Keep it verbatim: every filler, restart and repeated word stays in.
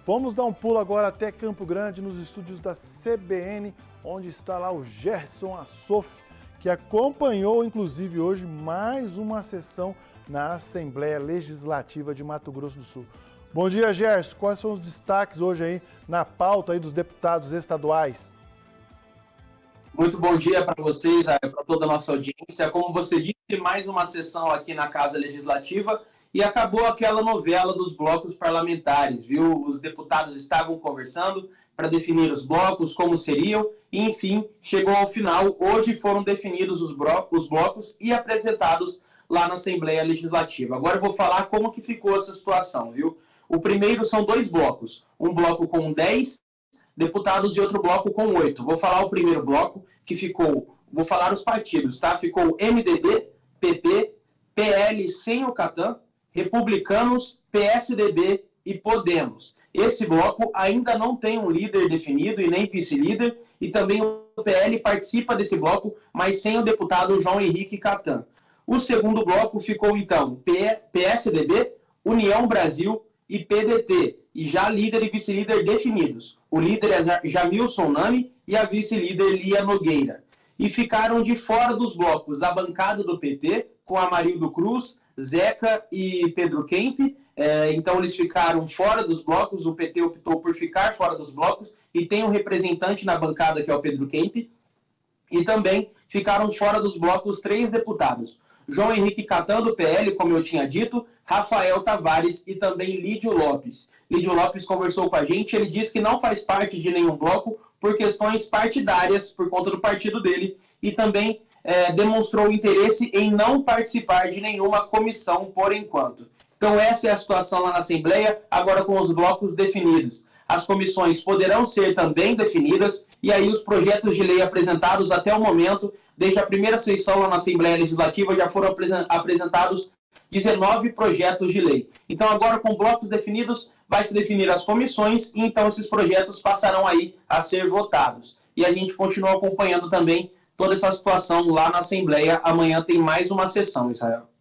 Vamos dar um pulo agora até Campo Grande, nos estúdios da C B N, onde está lá o Gerson Assoff, que acompanhou, inclusive, hoje mais uma sessão na Assembleia Legislativa de Mato Grosso do Sul. Bom dia, Gerson. Quais são os destaques hoje aí na pauta aí dos deputados estaduais? Muito bom dia para vocês, para toda a nossa audiência. Como você disse, mais uma sessão aqui na Casa Legislativa e acabou aquela novela dos blocos parlamentares, viu? Os deputados estavam conversando para definir os blocos, como seriam, e enfim, chegou ao final. Hoje foram definidos os blocos e apresentados lá na Assembleia Legislativa. Agora eu vou falar como que ficou essa situação, viu? O primeiro são dois blocos, um bloco com dez deputados e outro bloco com oito. Vou falar o primeiro bloco, que ficou, vou falar os partidos, tá? Ficou M D B, P P, P L sem o Catan, Republicanos, P S D B e Podemos. Esse bloco ainda não tem um líder definido e nem vice-líder, e também o P L participa desse bloco, mas sem o deputado João Henrique Catan. O segundo bloco ficou, então, P S D B, União Brasil e P D T, e já líder e vice-líder definidos. O líder é Jamilson Nami e a vice-líder Lia Nogueira. E ficaram de fora dos blocos a bancada do P T, com Amarildo Cruz, Zeca e Pedro Kemp. É, então eles ficaram fora dos blocos, o P T optou por ficar fora dos blocos, e tem um representante na bancada que é o Pedro Kemp. E também ficaram fora dos blocos três deputados. João Henrique Catan, do P L, como eu tinha dito, Rafael Tavares e também Lídio Lopes. Lídio Lopes conversou com a gente, ele disse que não faz parte de nenhum bloco por questões partidárias, por conta do partido dele, e também é, demonstrou interesse em não participar de nenhuma comissão por enquanto. Então essa é a situação lá na Assembleia, agora com os blocos definidos. As comissões poderão ser também definidas, e aí os projetos de lei apresentados até o momento, desde a primeira sessão lá na Assembleia Legislativa, já foram apresentados dezenove projetos de lei. Então agora com blocos definidos, vai se definir as comissões, e então esses projetos passarão aí a ser votados. E a gente continua acompanhando também toda essa situação lá na Assembleia. Amanhã tem mais uma sessão, Israel.